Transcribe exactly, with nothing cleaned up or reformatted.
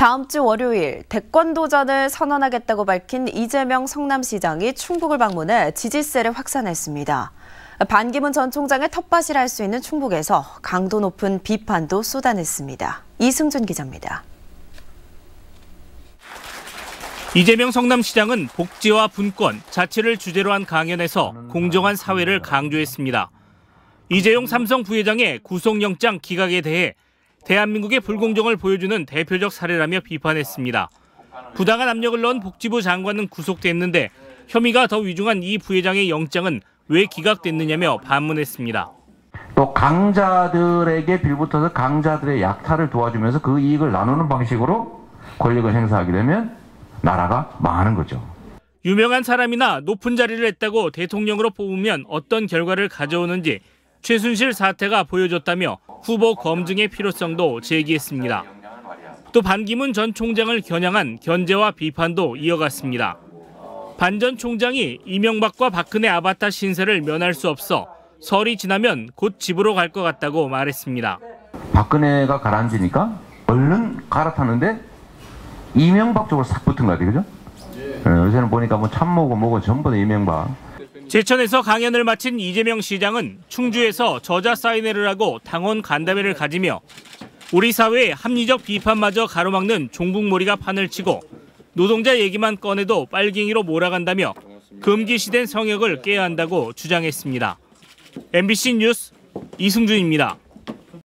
다음 주 월요일 대권도전을 선언하겠다고 밝힌 이재명 성남시장이 충북을 방문해 지지세를 확산했습니다. 반기문 전 총장의 텃밭이라 할 수 있는 충북에서 강도 높은 비판도 쏟아냈습니다. 이승준 기자입니다. 이재명 성남시장은 복지와 분권, 자치를 주제로 한 강연에서 공정한 사회를 강조했습니다. 이재용 삼성 부회장의 구속영장 기각에 대해 대한민국의 불공정을 보여주는 대표적 사례라며 비판했습니다. 부당한 압력을 넣은 복지부 장관은 구속됐는데 혐의가 더 위중한 이 부회장의 영장은 왜 기각됐느냐며 반문했습니다. 또 강자들에게 빌붙어서 강자들의 약탈을 도와주면서 그 이익을 나누는 방식으로 권력을 행사하게 되면 나라가 망하는 거죠. 유명한 사람이나 높은 자리를 했다고 대통령으로 뽑으면 어떤 결과를 가져오는지 최순실 사태가 보여줬다며 후보 검증의 필요성도 제기했습니다. 또 반기문 전 총장을 겨냥한 견제와 비판도 이어갔습니다. 반 전 총장이 이명박과 박근혜 아바타 신세를 면할 수 없어 설이 지나면 곧 집으로 갈 것 같다고 말했습니다. 박근혜가 가라앉으니까 얼른 갈아탔는데 이명박 쪽으로 싹 붙은 것 같아요, 그죠? 네, 요새는 보니까 뭐 참모고 뭐고 전부 다 이명박. 제천에서 강연을 마친 이재명 시장은 충주에서 저자 사인회를 하고 당원 간담회를 가지며 우리 사회의 합리적 비판마저 가로막는 종북몰이가 판을 치고 노동자 얘기만 꺼내도 빨갱이로 몰아간다며 금기시된 성역을 깨야 한다고 주장했습니다. 엠비씨 뉴스 이승준입니다.